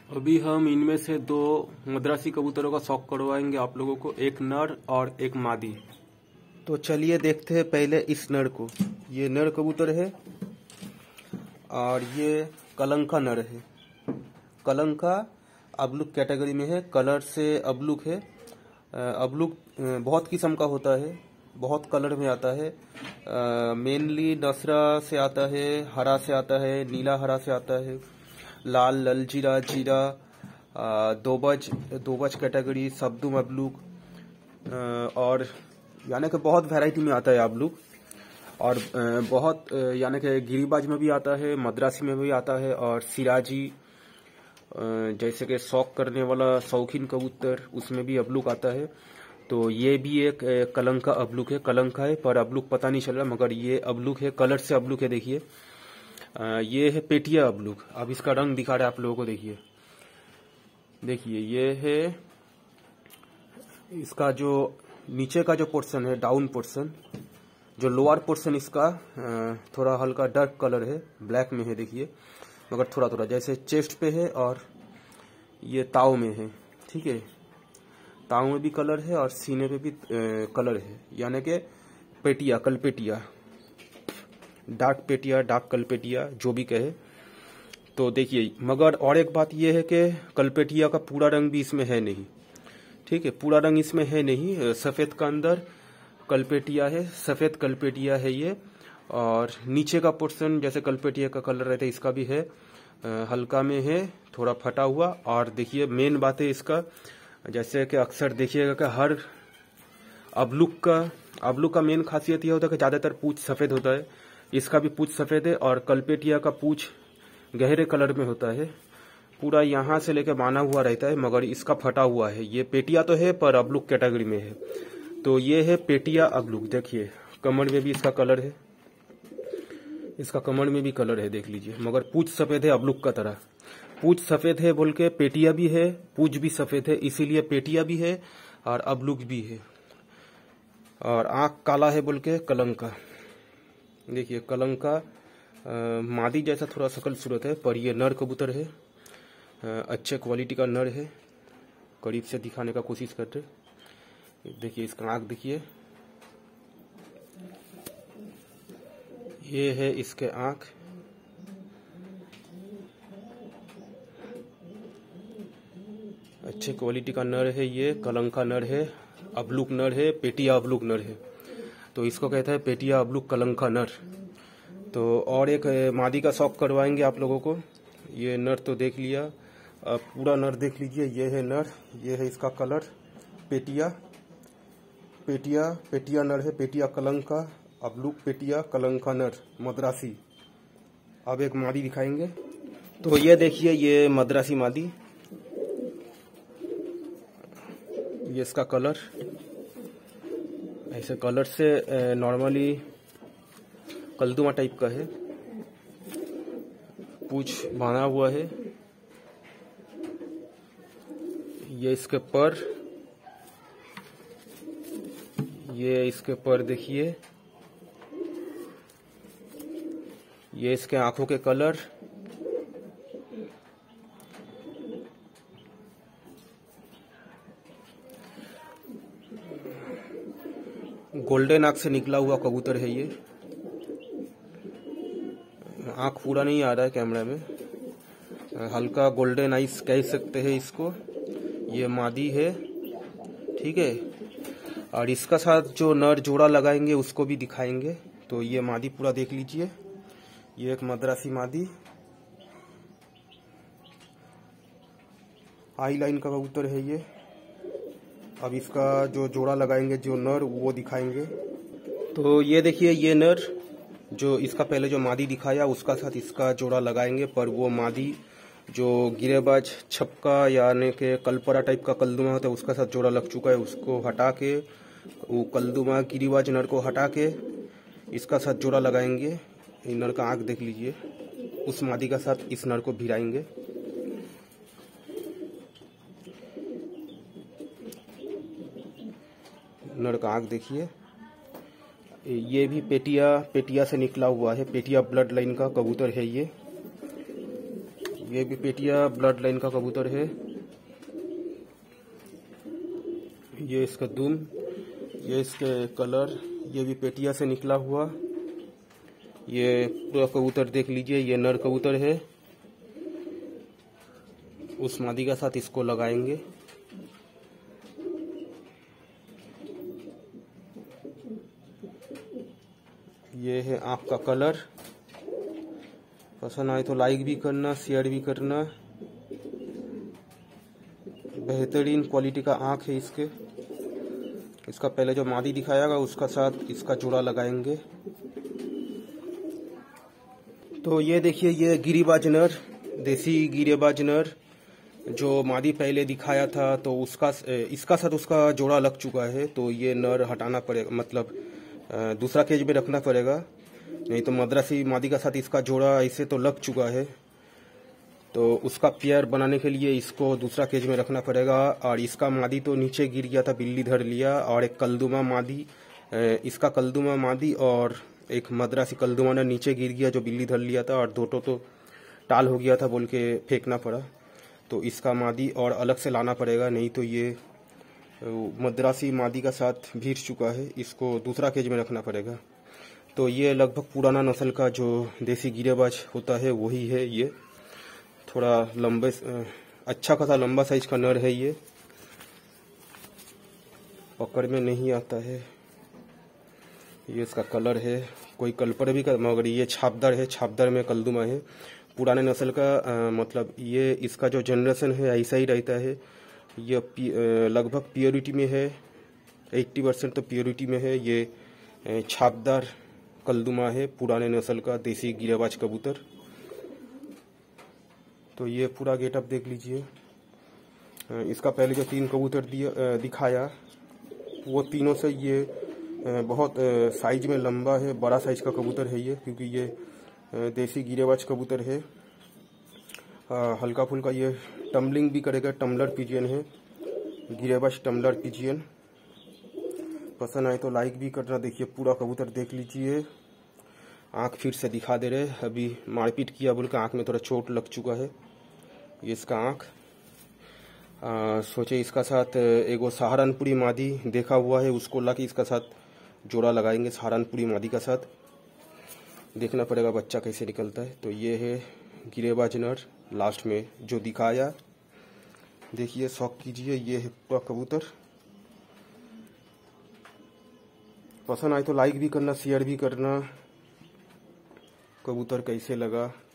अभी हम इनमें से दो मद्रासी कबूतरों का शौक करवाएंगे आप लोगों को, एक नर और एक मादी। तो चलिए देखते हैं पहले इस नर को। ये नर कबूतर है और ये कलंका नर है। कलंका अबलुक कैटेगरी में है, कलर से अबलुक है। अबलुक बहुत किस्म का होता है, बहुत कलर में आता है। मेनली नसरा से आता है, हरा से आता है, नीला हरा से आता है, लाल लल जीरा जीरा, दोबज कैटेगरी, सब्दुम अबलुक, और यानी कि बहुत वैरायटी में आता है अबलुक। और बहुत यानी कि गिरिबाज में भी आता है, मद्रासी में भी आता है, और सिराजी जैसे कि शौक करने वाला शौकीन कबूतर उसमें भी अबलुक आता है। तो ये भी एक कलंका अबलुक है, कलंका है पर अबलुक पता नहीं चल रहा, मगर ये अबलुक है, कलर से अबलुक है। देखिए ये है पेटिया अबलुक। अब इसका रंग दिखा रहा है आप लोगों को। देखिए ये है इसका जो नीचे का जो पोर्शन है, डाउन पोर्शन, जो लोअर पोर्शन इसका थोड़ा हल्का डार्क कलर है, ब्लैक में है देखिए, मगर थोड़ा थोड़ा जैसे चेस्ट पे है और ये ताव में है। ठीक है, ताव में भी कलर है और सीने पे भी कलर है, यानी कि पेटिया, कलपेटिया, डार्क पेटिया, डार्क कलपेटिया, जो भी कहे। तो देखिए, मगर और एक बात यह है कि कलपेटिया का पूरा रंग भी इसमें है नहीं। ठीक है, पूरा रंग इसमें है नहीं। सफेद का अंदर कलपेटिया है, सफेद कलपेटिया है ये। और नीचे का पोर्शन जैसे कलपेटिया का कलर रहता है इसका भी है, हल्का में है, थोड़ा फटा हुआ। और देखिए मेन बात है इसका, जैसे कि अक्सर देखिएगा कि हर अबलुक का मेन खासियत यह होता है कि ज्यादातर पूंछ सफेद होता है। इसका भी पूंछ सफेद है और कलपेटिया का पूंछ गहरे कलर में होता है, पूरा यहाँ से लेकर बाना हुआ रहता है, मगर इसका फटा हुआ है। ये पेटिया तो है पर अबलुक कैटेगरी में है। तो ये है पेटिया अबलुक। देखिए कमर में भी इसका कलर है, इसका कमर में भी कलर है, देख लीजिए, मगर पूंछ सफेद है अबलुक का तरह। पूंछ सफेद है बोल के पेटिया भी है, पूंछ भी सफेद है, इसीलिए पेटिया भी है और अबलुक भी है। और आंख काला है बोल के कलंका। देखिए कलंका मादी जैसा थोड़ा शकल सूरत है, पर ये नर कबूतर है, अच्छे क्वालिटी का नर है। करीब से दिखाने का कोशिश करते। देखिए इसका आंख देखिए, ये है इसके आंख। अच्छे क्वालिटी का नर है, ये कलंका नर है, अबलुक नर है, पेटिया अबलुक नर है। तो इसको कहता है पेटिया अबलुक कलंका नर। तो और एक मादी का शौक करवाएंगे आप लोगों को। ये नर तो देख लिया, अब पूरा नर देख लीजिए। ये है नर, ये है इसका कलर, पेटिया नर है, पेटिया कलंका अबलुक, पेटिया कलंका नर, मद्रासी। अब एक मादी दिखाएंगे। तो ये देखिए, ये मद्रासी मादी, ये इसका कलर, ऐसे कलर से नॉर्मली कलदुमा टाइप का है, पूंछ बांधा हुआ है। ये इसके पर, ये इसके पर देखिए, ये इसके आंखों के कलर, गोल्डन आंख से निकला हुआ कबूतर है ये। आंख पूरा नहीं आ रहा है कैमरा में, हल्का गोल्डन आइस कह सकते हैं इसको। ये मादी है, ठीक है। और इसका साथ जो नर जोड़ा लगाएंगे उसको भी दिखाएंगे। तो ये मादी पूरा देख लीजिए, ये एक मद्रासी मादी, हाई लाइन का कबूतर है ये। अब इसका जो जोड़ा लगाएंगे, जो नर, वो दिखाएंगे। तो ये देखिए, ये नर जो इसका पहले जो मादी दिखाया उसका साथ इसका जोड़ा लगाएंगे, पर वो मादी जो गिरेबाज छपका यानी के कलपरा टाइप का कलदुमा होता है उसका साथ जोड़ा लग चुका है, उसको हटा के, वो कलदुमा गिरिबाज नर को हटा के इसका साथ जोड़ा लगाएंगे। इन नर का आंख देख लीजिए, उस मादी का साथ इस नर को भिड़ाएंगे। नर का आंख देखिए, ये भी पेटिया से निकला हुआ है, पेटिया ब्लड लाइन का कबूतर है ये ये भी पेटिया ब्लड लाइन का कबूतर है। ये इसका दुम, ये इसके कलर, ये भी पेटिया से निकला हुआ। ये पूरा कबूतर देख लीजिए, ये नर कबूतर है। उस मादी के साथ इसको लगाएंगे। ये है आँख का कलर। पसंद आए तो लाइक भी करना, शेयर भी करना। बेहतरीन क्वालिटी का आँख है इसके। इसका पहले जो मादी दिखाएगा उसका साथ इसका जोड़ा लगाएंगे। तो ये देखिए, ये गिरिबाज नर, देसी गिरिबाज नर जो मादी पहले दिखाया था, तो उसका इसका साथ उसका जोड़ा लग चुका है। तो ये नर हटाना पड़ेगा, मतलब दूसरा केज में रखना पड़ेगा, नहीं तो मद्रासी मादी का साथ इसका जोड़ा ऐसे तो लग चुका है। तो उसका पेयर बनाने के लिए इसको दूसरा केज में रखना पड़ेगा। और इसका मादी तो नीचे गिर गया था, बिल्ली धर लिया। और एक कलदुमा मादी, इसका कलदुमा मादी और एक मद्रासी कलदुमा ने नीचे गिर गया जो बिल्ली धर लिया था, और दोटो तो टाल हो गया था बोल के फेंकना पड़ा। तो इसका मादी और अलग से लाना पड़ेगा, नहीं तो ये मद्रासी मादी का साथ भीड़ चुका है, इसको दूसरा केज में रखना पड़ेगा। तो ये लगभग पुराना नस्ल का जो देसी गिरेबाज होता है वही है। ये थोड़ा लंबे, अच्छा खासा लंबा साइज का नर है। ये पकड़ में नहीं आता है। ये इसका कलर है, कोई कलपर भी कर, मगर ये छापदार है, छापदार में कलदुमा है। पुराने नस्ल का मतलब ये इसका जो जनरेशन है ऐसा ही रहता है। ये लगभग प्योरिटी में है, 80% तो प्योरिटी में है। ये छापदार कलदुमा है, पुराने नस्ल का देसी गिरेबाज कबूतर। तो ये पूरा गेटअप देख लीजिए। इसका पहले जो 3 कबूतर दिखाया, वो तीनों से ये बहुत साइज में लंबा है, बड़ा साइज का कबूतर है ये, क्योंकि ये देसी गिरेबाज कबूतर है। हल्का फुल्का ये टम्बलिंग भी करेगा, टम्बलर पिजियन है, गिरेबाज टम्बलर पिजियन। पसंद आए तो लाइक भी करना। देखिए पूरा कबूतर देख लीजिए। आँख फिर से दिखा दे रहे, अभी मारपीट किया बोल के आँख में थोड़ा चोट लग चुका है। ये इसका आँख। सोचे इसका साथ एगो सहारनपुरी मादी देखा हुआ है, उसको ला के इसका साथ जोड़ा लगाएंगे सहारनपुरी मादी का साथ। देखना पड़ेगा बच्चा कैसे निकलता है। तो ये है गिरेबाज नर लास्ट में जो दिखाया। देखिए, शौक कीजिए। ये है पूरा कबूतर। पसंद आए तो लाइक भी करना, शेयर भी करना। कबूतर कैसे लगा